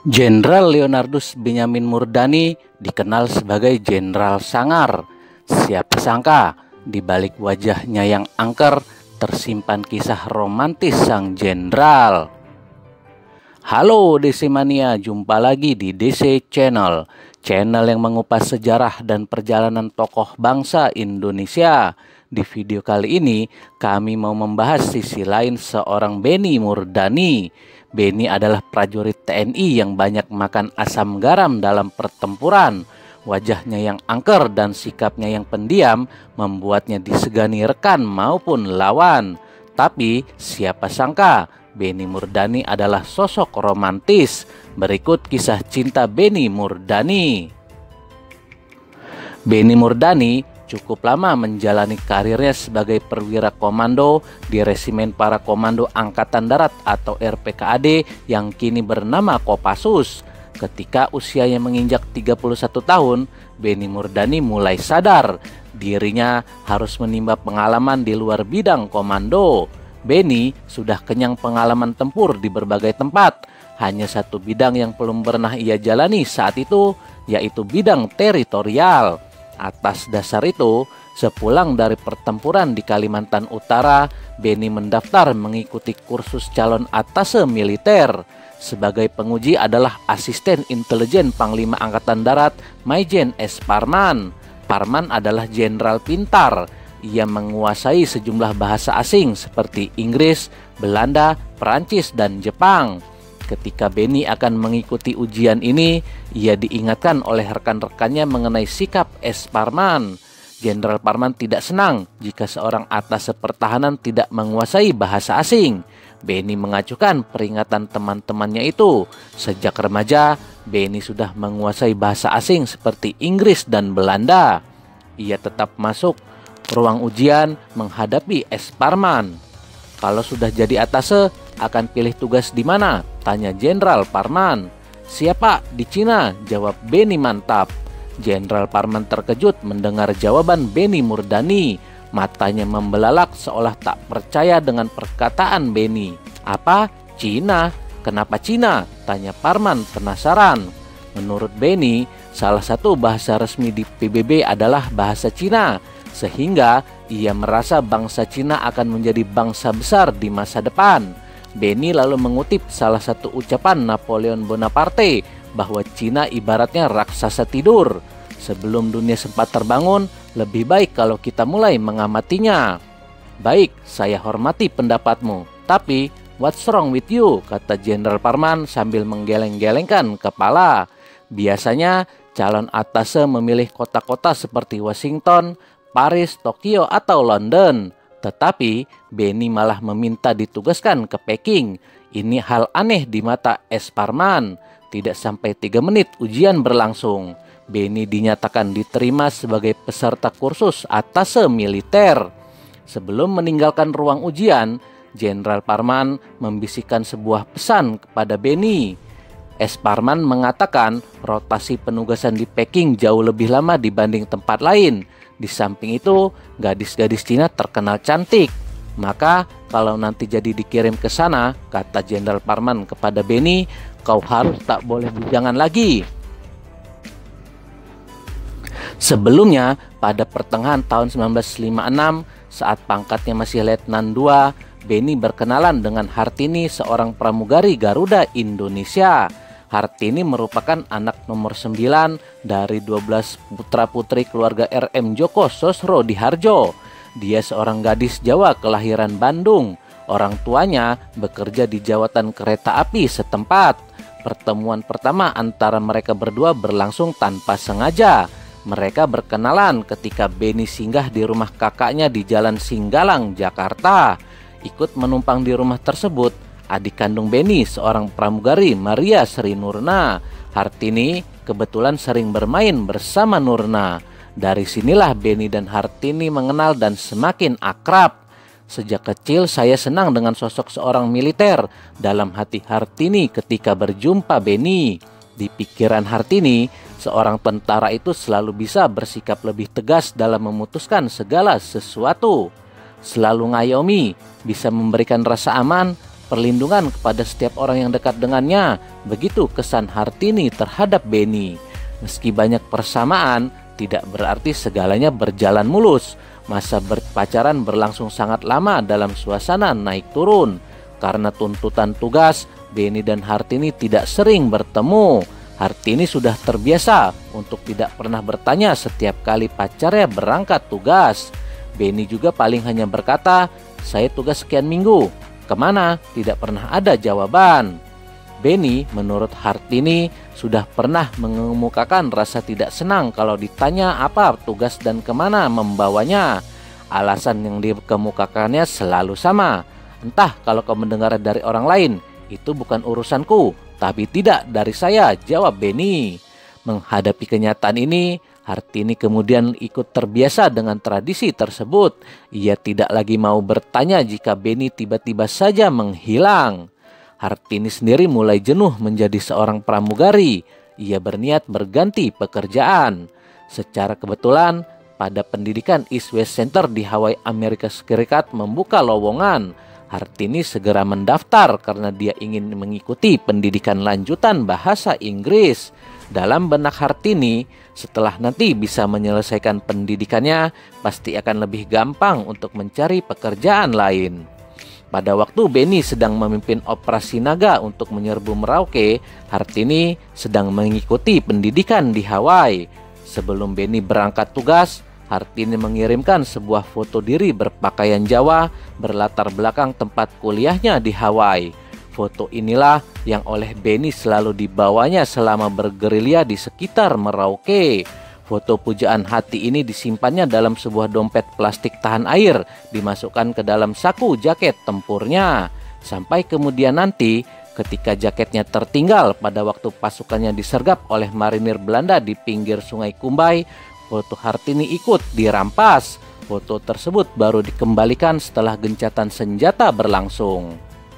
Jenderal Leonardus Benyamin Murdani dikenal sebagai Jenderal Sangar. Siapa sangka di balik wajahnya yang angker tersimpan kisah romantis sang jenderal. Halo DC Mania, jumpa lagi di DC Channel, channel yang mengupas sejarah dan perjalanan tokoh bangsa Indonesia. Di video kali ini kami mau membahas sisi lain seorang Benny Murdani. Benny adalah prajurit TNI yang banyak makan asam garam dalam pertempuran. Wajahnya yang angker dan sikapnya yang pendiam membuatnya disegani rekan maupun lawan. Tapi siapa sangka Benny Murdani adalah sosok romantis. Berikut kisah cinta Benny Murdani. Benny Murdani cukup lama menjalani karirnya sebagai perwira komando di Resimen Para Komando Angkatan Darat atau RPKAD yang kini bernama Kopassus. Ketika usianya menginjak 31 tahun, Benny Murdani mulai sadar dirinya harus menimba pengalaman di luar bidang komando. Benny sudah kenyang pengalaman tempur di berbagai tempat. Hanya satu bidang yang belum pernah ia jalani saat itu, yaitu bidang teritorial. Atas dasar itu, sepulang dari pertempuran di Kalimantan Utara, Benny mendaftar mengikuti kursus calon atase militer. Sebagai penguji adalah Asisten Intelijen Panglima Angkatan Darat Maijen S. Parman. Parman adalah jenderal pintar. Ia menguasai sejumlah bahasa asing seperti Inggris, Belanda, Perancis, dan Jepang. Ketika Benny akan mengikuti ujian ini, ia diingatkan oleh rekan-rekannya mengenai sikap S. Parman. Jenderal Parman tidak senang jika seorang atase pertahanan tidak menguasai bahasa asing. Benny mengacukan peringatan teman-temannya itu. Sejak remaja, Benny sudah menguasai bahasa asing seperti Inggris dan Belanda. Ia tetap masuk ruang ujian menghadapi S. Parman. Kalau sudah jadi atase, akan pilih tugas di mana? Tanya Jenderal Parman. Siapa? Di Cina, jawab Benny mantap. Jenderal Parman terkejut mendengar jawaban Benny Murdani. Matanya membelalak seolah tak percaya dengan perkataan Benny. Apa? Cina? Kenapa Cina? Tanya Parman penasaran. Menurut Benny, salah satu bahasa resmi di PBB adalah bahasa Cina. Sehingga ia merasa bangsa Cina akan menjadi bangsa besar di masa depan. Benny lalu mengutip salah satu ucapan Napoleon Bonaparte bahwa Cina ibaratnya raksasa tidur. Sebelum dunia sempat terbangun, lebih baik kalau kita mulai mengamatinya. Baik, saya hormati pendapatmu. Tapi, what's wrong with you? Kata Jenderal Parman sambil menggeleng-gelengkan kepala. Biasanya, calon atase memilih kota-kota seperti Washington, Paris, Tokyo, atau London. Tetapi Benny malah meminta ditugaskan ke Peking. Ini hal aneh di mata S. Parman. Tidak sampai 3 menit ujian berlangsung, Benny dinyatakan diterima sebagai peserta kursus atase militer. Sebelum meninggalkan ruang ujian, Jenderal Parman membisikkan sebuah pesan kepada Benny. S. Parman mengatakan rotasi penugasan di Peking jauh lebih lama dibanding tempat lain. Di samping itu, gadis-gadis Cina terkenal cantik. Maka kalau nanti jadi dikirim ke sana, kata Jenderal Parman kepada Benny, kau harus tak boleh bujangan lagi. Sebelumnya, pada pertengahan tahun 1956, saat pangkatnya masih Letnan II, Benny berkenalan dengan Hartini, seorang pramugari Garuda Indonesia. Hartini merupakan anak nomor 9 dari 12 putra-putri keluarga RM Joko Sosro-Dihardjo. Dia seorang gadis Jawa kelahiran Bandung. Orang tuanya bekerja di jawatan kereta api setempat. Pertemuan pertama antara mereka berdua berlangsung tanpa sengaja. Mereka berkenalan ketika Benny singgah di rumah kakaknya di Jalan Singgalang, Jakarta. Ikut menumpang di rumah tersebut adik kandung Benny, seorang pramugari Maria Sri Nurna. Hartini kebetulan sering bermain bersama Nurna. Dari sinilah Benny dan Hartini mengenal dan semakin akrab. Sejak kecil saya senang dengan sosok seorang militer, dalam hati Hartini ketika berjumpa Benny. Di pikiran Hartini, seorang tentara itu selalu bisa bersikap lebih tegas dalam memutuskan segala sesuatu. Selalu ngayomi, bisa memberikan rasa aman, perlindungan kepada setiap orang yang dekat dengannya. Begitu kesan Hartini terhadap Benny. Meski banyak persamaan, tidak berarti segalanya berjalan mulus. Masa berpacaran berlangsung sangat lama dalam suasana naik turun. Karena tuntutan tugas, Benny dan Hartini tidak sering bertemu. Hartini sudah terbiasa untuk tidak pernah bertanya setiap kali pacarnya berangkat tugas. Benny juga paling hanya berkata, "Saya tugas sekian minggu. Kemana?" Tidak pernah ada jawaban. Benny menurut Hartini sudah pernah mengemukakan rasa tidak senang kalau ditanya apa tugas dan kemana membawanya. Alasan yang dikemukakannya selalu sama. "Entah kalau kau mendengar dari orang lain, itu bukan urusanku, tapi tidak dari saya," jawab Benny. Menghadapi kenyataan ini, Hartini kemudian ikut terbiasa dengan tradisi tersebut. Ia tidak lagi mau bertanya jika Benny tiba-tiba saja menghilang. Hartini sendiri mulai jenuh menjadi seorang pramugari. Ia berniat berganti pekerjaan. Secara kebetulan, pada pendidikan East West Center di Hawaii, Amerika Serikat membuka lowongan. Hartini segera mendaftar karena dia ingin mengikuti pendidikan lanjutan bahasa Inggris. Dalam benak Hartini, setelah nanti bisa menyelesaikan pendidikannya, pasti akan lebih gampang untuk mencari pekerjaan lain. Pada waktu Benny sedang memimpin operasi naga untuk menyerbu Merauke, Hartini sedang mengikuti pendidikan di Hawaii. Sebelum Benny berangkat tugas, Hartini mengirimkan sebuah foto diri berpakaian Jawa berlatar belakang tempat kuliahnya di Hawaii. Foto inilah yang oleh Benny selalu dibawanya selama bergerilya di sekitar Merauke. Foto pujaan hati ini disimpannya dalam sebuah dompet plastik tahan air, dimasukkan ke dalam saku jaket tempurnya. Sampai kemudian nanti, ketika jaketnya tertinggal pada waktu pasukannya disergap oleh marinir Belanda di pinggir Sungai Kumbai, foto Hartini ikut dirampas. Foto tersebut baru dikembalikan setelah gencatan senjata berlangsung.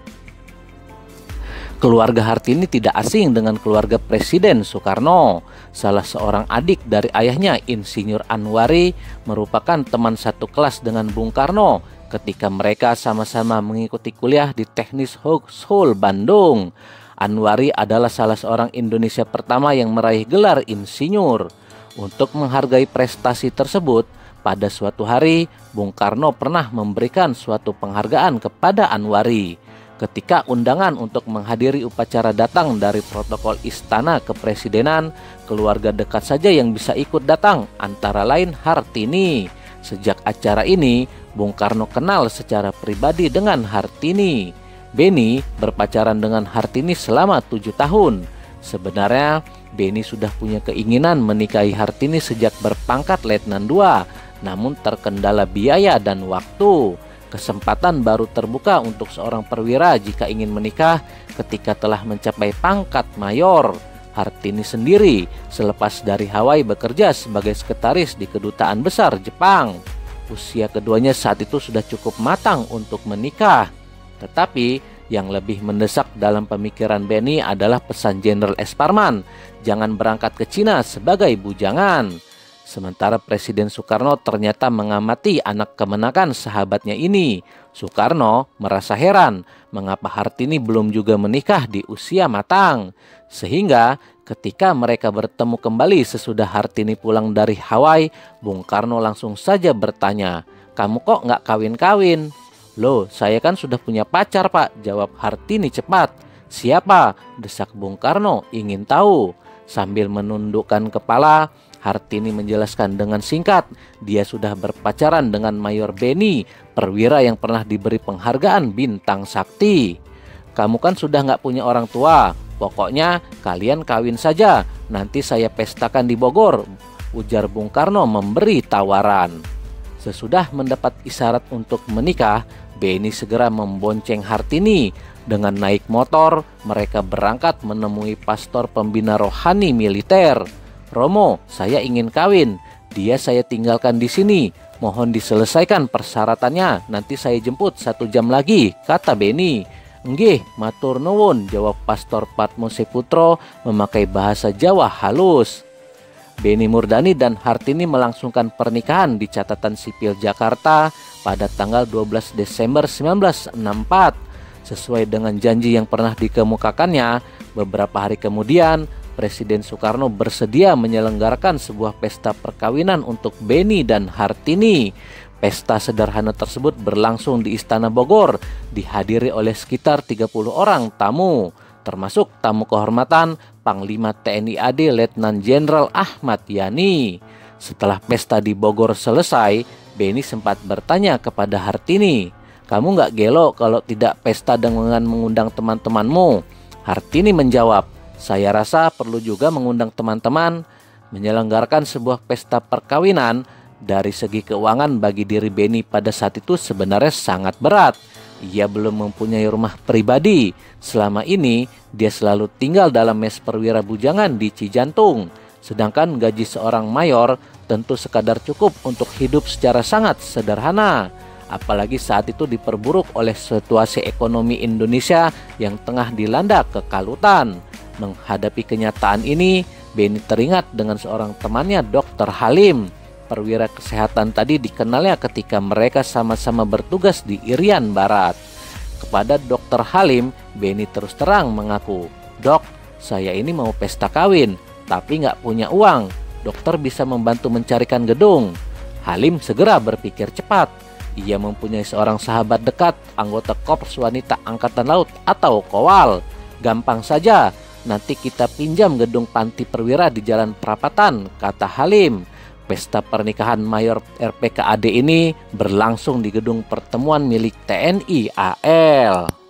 Keluarga Hartini tidak asing dengan keluarga Presiden Soekarno. Salah seorang adik dari ayahnya, Insinyur Anwari, merupakan teman satu kelas dengan Bung Karno ketika mereka sama-sama mengikuti kuliah di Teknik Hochschule Bandung. Anwari adalah salah seorang Indonesia pertama yang meraih gelar insinyur. Untuk menghargai prestasi tersebut, pada suatu hari Bung Karno pernah memberikan suatu penghargaan kepada Anwari. Ketika undangan untuk menghadiri upacara datang dari protokol istana kepresidenan, keluarga dekat saja yang bisa ikut datang, antara lain Hartini. Sejak acara ini, Bung Karno kenal secara pribadi dengan Hartini. Benny berpacaran dengan Hartini selama 7 tahun. Sebenarnya, Benny sudah punya keinginan menikahi Hartini sejak berpangkat Letnan II, namun terkendala biaya dan waktu. Kesempatan baru terbuka untuk seorang perwira jika ingin menikah ketika telah mencapai pangkat mayor. Hartini sendiri selepas dari Hawaii bekerja sebagai sekretaris di Kedutaan Besar Jepang. Usia keduanya saat itu sudah cukup matang untuk menikah. Tetapi yang lebih mendesak dalam pemikiran Benny adalah pesan Jenderal S. Parman, jangan berangkat ke Cina sebagai bujangan. Sementara Presiden Soekarno ternyata mengamati anak kemenakan sahabatnya ini. Soekarno merasa heran mengapa Hartini belum juga menikah di usia matang. Sehingga ketika mereka bertemu kembali sesudah Hartini pulang dari Hawaii, Bung Karno langsung saja bertanya, "Kamu kok nggak kawin-kawin?" "Loh, saya kan sudah punya pacar, Pak," jawab Hartini cepat. "Siapa?" desak Bung Karno ingin tahu. Sambil menundukkan kepala, Hartini menjelaskan dengan singkat, dia sudah berpacaran dengan Mayor Benny, perwira yang pernah diberi penghargaan Bintang Sakti. "Kamu kan sudah nggak punya orang tua, pokoknya kalian kawin saja, nanti saya pestakan di Bogor," ujar Bung Karno memberi tawaran. Sesudah mendapat isyarat untuk menikah, Benny segera membonceng Hartini. Dengan naik motor, mereka berangkat menemui pastor pembina rohani militer. "Romo, saya ingin kawin. Dia saya tinggalkan di sini. Mohon diselesaikan persyaratannya. Nanti saya jemput 1 jam lagi," kata Benny. "Nggih, matur nuwun," jawab Pastor Patmo Seputro memakai bahasa Jawa halus. Benny Murdani dan Hartini melangsungkan pernikahan di catatan sipil Jakarta pada tanggal 12 Desember 1964. Sesuai dengan janji yang pernah dikemukakannya, beberapa hari kemudian Presiden Soekarno bersedia menyelenggarakan sebuah pesta perkawinan untuk Beni dan Hartini. Pesta sederhana tersebut berlangsung di Istana Bogor, dihadiri oleh sekitar 30 orang tamu, termasuk tamu kehormatan Panglima TNI AD Letnan Jenderal Ahmad Yani. Setelah pesta di Bogor selesai, Beni sempat bertanya kepada Hartini, "Kamu nggak gelo kalau tidak pesta dengan mengundang teman-temanmu?" Hartini menjawab, "Saya rasa perlu juga mengundang teman-teman." Menyelenggarakan sebuah pesta perkawinan dari segi keuangan bagi diri Beni pada saat itu sebenarnya sangat berat. Ia belum mempunyai rumah pribadi. Selama ini dia selalu tinggal dalam mes perwira bujangan di Cijantung. Sedangkan gaji seorang mayor tentu sekadar cukup untuk hidup secara sangat sederhana. Apalagi saat itu diperburuk oleh situasi ekonomi Indonesia yang tengah dilanda kekalutan. Menghadapi kenyataan ini, Beni teringat dengan seorang temannya, Dr. Halim. Perwira kesehatan tadi dikenalnya ketika mereka sama-sama bertugas di Irian Barat. Kepada Dr. Halim, Beni terus terang mengaku, "Dok, saya ini mau pesta kawin, tapi nggak punya uang. Dokter bisa membantu mencarikan gedung." Halim segera berpikir cepat. Ia mempunyai seorang sahabat dekat, anggota Korps Wanita Angkatan Laut atau Kowal. "Gampang saja, nanti kita pinjam gedung Panti Perwira di Jalan Perapatan," kata Halim. Pesta pernikahan Mayor RPKAD ini berlangsung di gedung pertemuan milik TNI AL.